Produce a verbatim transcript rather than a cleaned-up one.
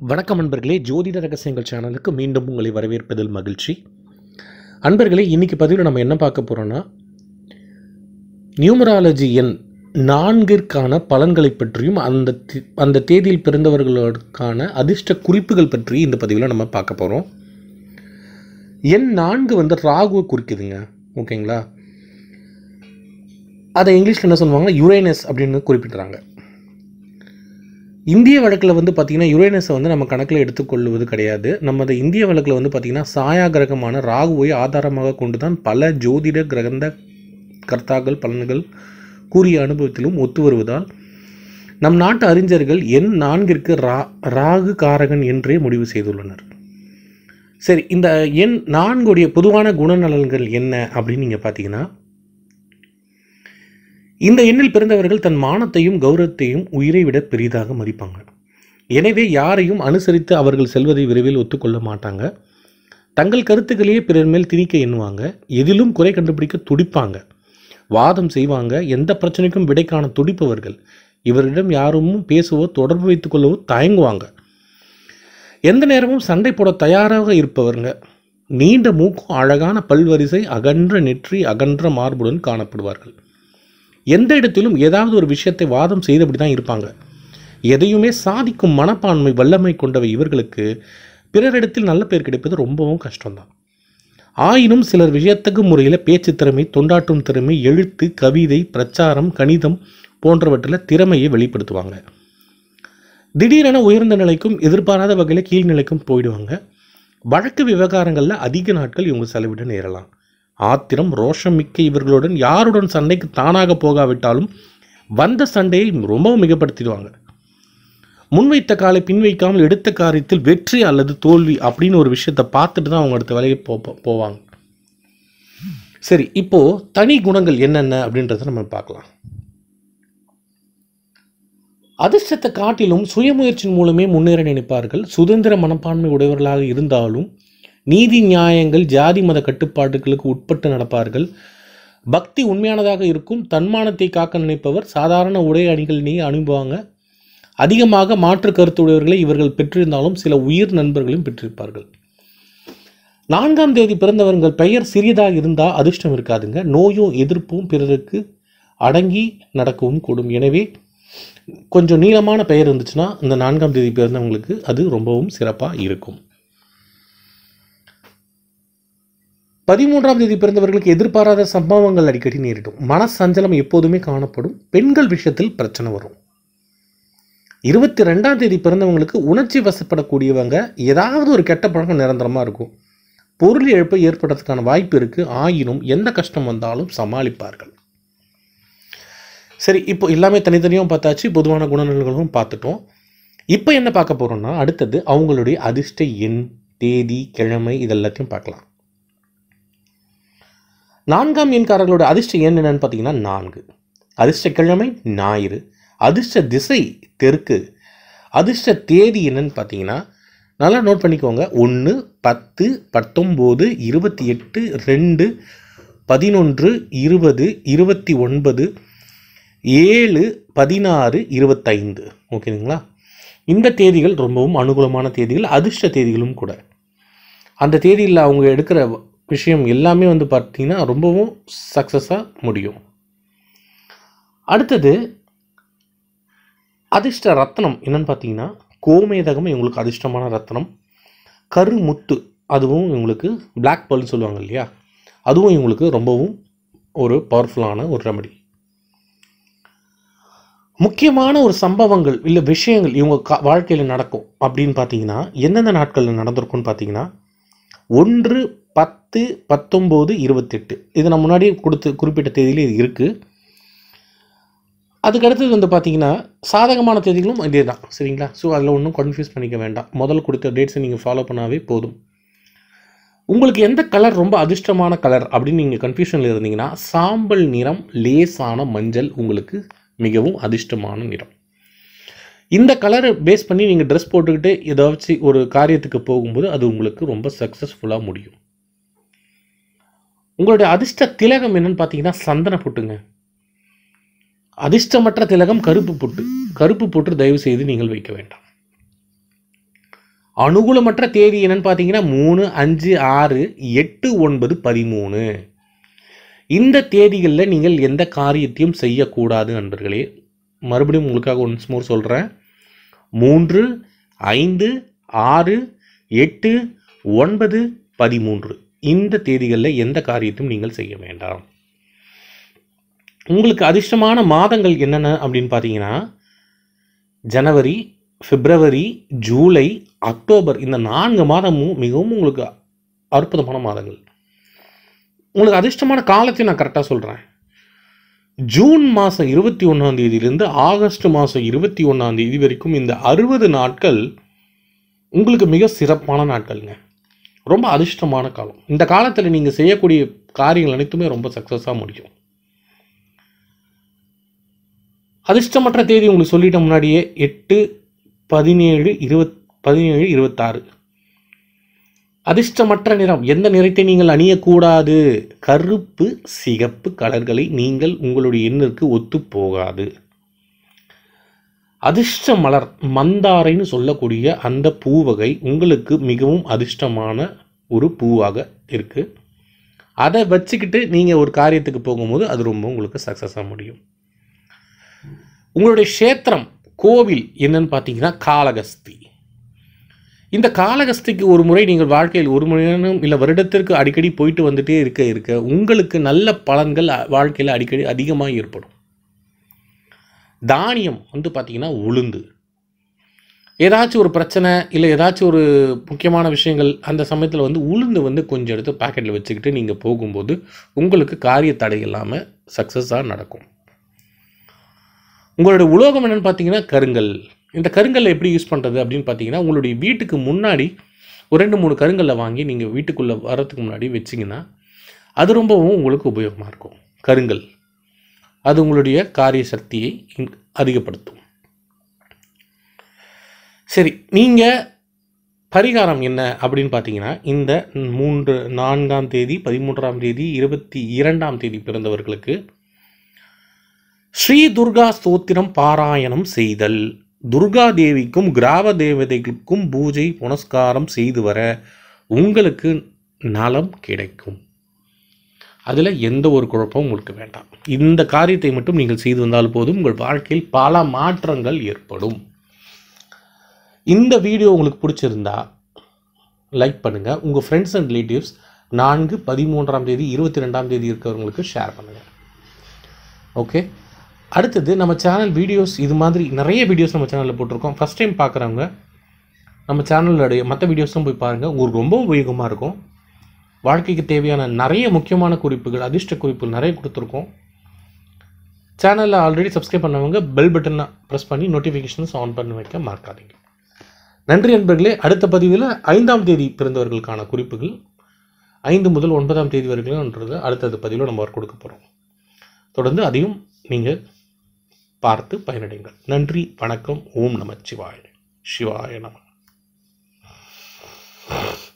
வணக்கம் அன்பர்களே, ஜோதிட ரகசியங்கள் சேனலுக்கு மீண்டும் உங்களை வரவேற்பதில் மகிழ்ச்சி. அன்பர்களே, இன்றைக்கி பதிவில் நம்ம என்ன பார்க்க போகிறோன்னா, நியூமராலஜி எண் நான்கிற்கான பலன்களை பற்றியும் அந்த அந்த தேதியில் பிறந்தவர்களுக்கான அதிர்ஷ்ட குறிப்புகள் பற்றி இந்த பதிவில் நம்ம பார்க்க போகிறோம். எண் நான்கு வந்து ராகுவை குறிக்குதுங்க. ஓகேங்களா? அதை இங்கிலீஷில் என்ன சொல்லுவாங்க, யுரேனஸ் அப்படின்னு குறிப்பிட்றாங்க. இந்திய வழக்கில் வந்து பார்த்திங்கன்னா யுரேனஸை வந்து நம்ம கணக்கில் எடுத்துக்கொள்வது கிடையாது. நம்ம அதை இந்திய வழக்கில் வந்து பார்த்திங்கன்னா சாயா கிரகமான ராகுவை ஆதாரமாக கொண்டு தான் பல ஜோதிட கிரகந்த கர்த்தாக்கள் பலன்கள் கூறிய அனுபவத்திலும் ஒத்து வருவதால் நம் நாட்டு அறிஞர்கள் எண் நான்கிற்கு ரா ராகு காரகன் என்றே முடிவு செய்துள்ளனர். சரி, இந்த எண் நான்குடைய பொதுவான குணநலன்கள் என்ன அப்படின்னு நீங்கள் பார்த்தீங்கன்னா, இந்த எண்ணில் பிறந்தவர்கள் தன் மானத்தையும் கௌரவத்தையும் உயிரை விட பெரிதாக மதிப்பாங்க. எனவே யாரையும் அனுசரித்து அவர்கள் செல்வதை விரைவில் ஒத்துக்கொள்ள மாட்டாங்க. தங்கள் கருத்துக்களையே பிறர் மேல் திணிக்க எண்ணுவாங்க. எதிலும் குறை கண்டுபிடிக்க துடிப்பாங்க. வாதம் செய்வாங்க. எந்த பிரச்சனைக்கும் விடை காண துடிப்பவர்கள். இவரிடம் யாரும் பேசவோ தொடர்பு வைத்துக் கொள்ளவோ தயங்குவாங்க. எந்த நேரமும் சண்டை போட தயாராக இருப்பவருங்க. நீண்ட மூக்கும் அழகான பல்வரிசை அகன்ற நெற்றி அகன்ற மார்புடன் காணப்படுவார்கள். எந்த இடத்திலும் ஏதாவது ஒரு விஷயத்தை வாதம் செய்தபடி தான் இருப்பாங்க. எதையுமே சாதிக்கும் மனப்பான்மை வல்லமை கொண்டவை இவர்களுக்கு பிறரிடத்தில் நல்ல பேர் கிடைப்பது ரொம்பவும் கஷ்டம்தான். ஆயினும் சிலர் விஷயத்தகு முறையில் பேச்சு திறமை, தொண்டாற்றும் திறமை, எழுத்து, கவிதை, பிரச்சாரம், கணிதம் போன்றவற்றில் திறமையை வெளிப்படுத்துவாங்க. திடீரென உயர்ந்த நிலைக்கும் எதிர்பாராத வகையில் கீழ்நிலைக்கும் போயிடுவாங்க. வழக்கு விவகாரங்களில் அதிக நாட்கள் இவங்க செலவிட நேரலாம். ஆத்திரம் ரோஷம் மிக்க இவர்களுடன் யாருடன் சண்டைக்கு தானாக போகாவிட்டாலும் வந்த சண்டையை ரொம்பவும் மிகப்படுத்திடுவாங்க. முன்வைத்த காலை பின் வைக்காமல் எடுத்த காரியத்தில் வெற்றி அல்லது தோல்வி அப்படின்னு ஒரு விஷயத்தை பார்த்துட்டு தான் அவங்க அடுத்த வேலையை போ போவாங்க சரி, இப்போ தனி குணங்கள் என்னென்ன அப்படின்றத நம்ம பார்க்கலாம். அதிர்ஷ்டத்தை காட்டிலும் சுயமுயற்சியின் மூலமே முன்னேற நினைப்பார்கள். சுதந்திர மனப்பான்மை உடையவர்களாக இருந்தாலும் நீதி நியாயங்கள் ஜாதி மத கட்டுப்பாடுகளுக்கு உட்பட்டு நடப்பார்கள். பக்தி உண்மையானதாக இருக்கும். தன்மானத்தை காக்க நினைப்பவர். சாதாரண உடை அணிகள் அனுப்புவாங்க. அதிகமாக மாற்று கருத்துடையவர்களை இவர்கள் பெற்றிருந்தாலும் சில உயிர் நண்பர்களையும் பெற்றிருப்பார்கள். நான்காம் தேதி பிறந்தவர்கள் பெயர் சிறியதாக இருந்தால் அதிர்ஷ்டம் இருக்காதுங்க. நோயும் எதிர்ப்பும் பிறருக்கு அடங்கி நடக்கவும் கூடும். எனவே கொஞ்சம் நீளமான பெயர் இருந்துச்சுன்னா இந்த நான்காம் தேதி பிறந்தவங்களுக்கு அது ரொம்பவும் சிறப்பாக இருக்கும். பதிமூன்றாம் தேதி பிறந்தவர்களுக்கு எதிர்பாராத சம்பவங்கள் அடிக்கடி நேரிடும். மன சஞ்சலம் எப்போதுமே காணப்படும். பெண்கள் விஷயத்தில் பிரச்சனை வரும். இருபத்தி ரெண்டாம் தேதி பிறந்தவங்களுக்கு உணர்ச்சி வசப்படக்கூடியவங்க. ஏதாவது ஒரு கெட்ட பழக்கம் நிரந்தரமாக இருக்கும். பொருள் இழப்பு ஏற்படுறதுக்கான வாய்ப்பு இருக்குது. ஆயினும் எந்த கஷ்டம் வந்தாலும் சமாளிப்பார்கள். சரி, இப்போ எல்லாமே தனித்தனியாக பார்த்தாச்சு. பொதுவான குணநலன்களும் பார்த்துட்டோம். இப்போ என்ன பார்க்க போகிறோம்னா, அடுத்தது அவங்களுடைய அதிர்ஷ்ட எண், தேதி, கிழமை இதெல்லாத்தையும் பார்க்கலாம். நான்காம் எண்காரர்களோட அதிர்ஷ்ட எண் என்னன்னு பார்த்தீங்கன்னா நான்கு. அதிர்ஷ்ட கிழமை ஞாயிறு. அதிர்ஷ்ட திசை தெற்கு. அதிர்ஷ்ட தேதி என்னன்னு பார்த்தீங்கன்னா, நல்லா நோட் பண்ணிக்கோங்க, ஒன்று, பத்து, பத்தொம்போது, இருபத்தி எட்டு, ரெண்டு, பதினொன்று, இருபது, இருபத்தி ஒன்பது, ஏழு, பதினாறு, இருபத்தைந்து. ஓகேங்களா? இந்த தேதிகள் ரொம்பவும் அனுகூலமான தேதிகள், அதிர்ஷ்ட தேதிகளும் கூட. அந்த தேதியில் அவங்க எடுக்கிற விஷயம் எல்லாமே வந்து பார்த்தீங்கன்னா ரொம்பவும் சக்ஸஸாக முடியும். அடுத்தது அதிர்ஷ்ட ரத்னம் என்னன்னு பார்த்தீங்கன்னா, கோமேதகம் இவங்களுக்கு அதிர்ஷ்டமான ரத்னம். கருமுத்து அதுவும் இவங்களுக்கு பிளாக் பர்ல்னு சொல்லுவாங்க இல்லையா, அதுவும் இவங்களுக்கு ரொம்பவும் ஒரு பவர்ஃபுல்லான ஒரு ரெமடி. முக்கியமான ஒரு சம்பவங்கள் இல்லை விஷயங்கள் இவங்க கா வாழ்க்கையில் நடக்கும் அப்படின்னு பார்த்தீங்கன்னா, எந்தெந்த நாட்களில் நடந்திருக்குன்னு பார்த்தீங்கன்னா, ஒன்று, பத்து, பத்தொம்போது, இருபத்தெட்டு. இது நான் முன்னாடி கொடுத்து குறிப்பிட்ட தேதியில் இது இருக்குது. அதுக்கடுத்தது வந்து பார்த்தீங்கன்னா சாதகமான தேதிகளும் இதே தான். சரிங்களா? ஸோ அதில் ஒன்றும் கன்ஃபியூஸ் பண்ணிக்க வேண்டாம். முதல்ல கொடுத்த டேட்ஸை நீங்கள் ஃபாலோ பண்ணாவே போதும். உங்களுக்கு எந்த கலர் ரொம்ப அதிர்ஷ்டமான கலர் அப்படின்னு நீங்கள் கன்ஃபியூஷனில் இருந்தீங்கன்னா, சாம்பல் நிறம், லேசான மஞ்சள் உங்களுக்கு மிகவும் அதிர்ஷ்டமான நிறம். இந்த கலரை பேஸ் பண்ணி நீங்கள் ட்ரெஸ் போட்டுக்கிட்டு ஏதாச்சும் ஒரு காரியத்துக்கு போகும்போது அது உங்களுக்கு ரொம்ப சக்ஸஸ்ஃபுல்லாக முடியும். உங்களுடைய அதிர்ஷ்ட திலகம் என்னன்னு பார்த்தீங்கன்னா சந்தன பொட்டுங்க. அதிர்ஷ்டமற்ற திலகம் கருப்பு பொட்டு. கருப்பு பொட்டு தயவு செய்து நீங்கள் வைக்க வேண்டாம். அனுகூலமற்ற தேதி என்னன்னு பார்த்தீங்கன்னா மூணு அஞ்சு ஆறு எட்டு ஒன்பது பதிமூணு. இந்த தேதிகளில் நீங்கள் எந்த காரியத்தையும் செய்யக்கூடாது நண்பர்களே. மறுபடியும் உங்களுக்காக ஒன்ஸ் மோர் சொல்கிறேன். மூன்று ஐந்து ஆறு எட்டு ஒன்பது பதிமூன்று இந்த தேதிகளில் எந்த காரியத்தையும் நீங்கள் செய்ய வேண்டாம். உங்களுக்கு அதிர்ஷ்டமான மாதங்கள் என்னென்ன அப்படின்னு பார்த்தீங்கன்னா ஜனவரி, பிப்ரவரி, ஜூலை, அக்டோபர் இந்த நான்கு மாதமும் மிகவும் உங்களுக்கு அற்புதமான மாதங்கள். உங்களுக்கு அதிர்ஷ்டமான காலத்தையும் நான் கரெக்டாக சொல்கிறேன். ஜூன் மாதம் இருபத்தி ஒன்றாம் தேதியிலிருந்து ஆகஸ்ட் மாதம் இருபத்தி ஒன்றாம் தேதி வரைக்கும் இந்த அறுபது நாட்கள் உங்களுக்கு மிக சிறப்பான நாட்கள்ங்க. ரொம்ப அதிர்ஷ்டமான காலம். இந்த காலத்தில் நீங்கள் செய்யக்கூடிய காரியங்கள் அனைத்துமே ரொம்ப சக்ஸஸாக முடியும். அதிர்ஷ்டமற்ற தேதி உங்களுக்கு சொல்லிட்ட முன்னாடியே எட்டு பதினேழு இருபத் பதினேழு இருபத்தாறு. அதிர்ஷ்டமற்ற நிறம், எந்த நிறத்தை நீங்கள் அணியக்கூடாது? கருப்பு சிகப்பு கலர்களை நீங்கள் உங்களுடைய எண்ணிற்கு ஒத்து போகாது. அதிர்ஷ்ட மலர் மந்தாரைன்னு சொல்லக்கூடிய அந்த பூவகை உங்களுக்கு மிகவும் அதிர்ஷ்டமான ஒரு பூவாக இருக்குது. அதை வச்சுக்கிட்டு நீங்கள் ஒரு காரியத்துக்கு போகும்போது அது ரொம்ப உங்களுக்கு சக்ஸஸாக முடியும். உங்களுடைய க்ஷேத்திரம் கோவில் என்னன்னு பார்த்தீங்கன்னா காளகஸ்தி. இந்த காளகஸ்திக்கு ஒரு முறை நீங்கள் வாழ்க்கையில் ஒரு மணி நேரம் இல்லை வருடத்திற்கு அடிக்கடி போயிட்டு வந்துட்டே இருக்க இருக்க உங்களுக்கு நல்ல பலன்கள் வாழ்க்கையில் அடிக்கடி அதிகமாக ஏற்படும். தானியம் வந்து பார்த்தீங்கன்னா உளுந்து. ஏதாச்சும் ஒரு பிரச்சனை இல்லை ஏதாச்சும் ஒரு முக்கியமான விஷயங்கள் அந்த சமயத்தில் வந்து உளுந்து வந்து கொஞ்சம் எடுத்து பாக்கெட்டில் வச்சுக்கிட்டு நீங்கள் போகும்போது உங்களுக்கு காரிய தடை இல்லாமல் சக்ஸஸாக நடக்கும். உங்களுடைய உலோகம் என்னென்னு பார்த்தீங்கன்னா கருங்கல். இந்த கருங்கல்லை எப்படி யூஸ் பண்ணுறது அப்படின்னு பார்த்தீங்கன்னா உங்களுடைய வீட்டுக்கு முன்னாடி ஒரு ரெண்டு மூணு கருங்கல்லை வாங்கி நீங்கள் வீட்டுக்குள்ளே வரத்துக்கு முன்னாடி வச்சிங்கன்னா அது ரொம்பவும் உங்களுக்கு உபயோகமாக இருக்கும். கருங்கல் அது உங்களுடைய காரிய சக்தியை அதிகப்படுத்தும். சரி, நீங்கள் பரிகாரம் என்ன அப்படின்னு பார்த்தீங்கன்னா இந்த மூன்று நான்காம் தேதி பதிமூன்றாம் தேதி இருபத்தி இரண்டாம் தேதி பிறந்தவர்களுக்கு ஸ்ரீ துர்கா ஸ்தோத்திரம் பாராயணம் செய்தல், துர்கா தேவிக்கும் கிராம தேவதைகளுக்கும் பூஜை புனஸ்காரம் செய்து வர உங்களுக்கு நலம் கிடைக்கும். அதில் எந்த ஒரு குழப்பமும் உங்களுக்கு வேண்டாம். இந்த காரியத்தை மட்டும் நீங்கள் செய்து வந்தால் போதும், உங்கள் வாழ்க்கையில் பல மாற்றங்கள் ஏற்படும். இந்த வீடியோ உங்களுக்கு பிடிச்சிருந்தா லைக் பண்ணுங்கள். உங்கள் ஃப்ரெண்ட்ஸ் அண்ட் ரிலேட்டிவ்ஸ் நான்கு பதிமூன்றாம் தேதி இருபத்தி ரெண்டாம் தேதி இருக்கிறவங்களுக்கு ஷேர் பண்ணுங்கள். ஓகே, அடுத்தது நம்ம சேனல் வீடியோஸ் இது மாதிரி நிறைய வீடியோஸ் நம்ம சேனலில் போட்டிருக்கோம். ஃபஸ்ட் டைம் பார்க்குறவங்க நம்ம சேனலுடைய மற்ற வீடியோஸும் போய் பாருங்கள். உங்களுக்கு ரொம்ப உபயோகமாக இருக்கும். வாழ்க்கைக்கு தேவையான நிறைய முக்கியமான குறிப்புகள், அதிர்ஷ்ட குறிப்புகள் நிறைய கொடுத்துருக்கோம். சேனலில் ஆல்ரெடி சப்ஸ்கிரைப் பண்ணவங்க பெல் பட்டனை ப்ரெஸ் பண்ணி நோட்டிஃபிகேஷன்ஸ் ஆன் பண்ணி வைக்க மறக்காதீங்க. நன்றி நண்பர்களே. அடுத்த பதிவில் ஐந்தாம் தேதி பிறந்தவர்களுக்கான குறிப்புகள் ஐந்து முதல் ஒன்பதாம் தேதி வரைக்கும்ன்றது அடுத்தது பதிவில் நம்ம கொடுக்க போகிறோம். தொடர்ந்து அதையும் நீங்கள் பார்த்து பயனடைங்கள். நன்றி, வணக்கம். ஓம் நம சிவாய. சிவாய நம.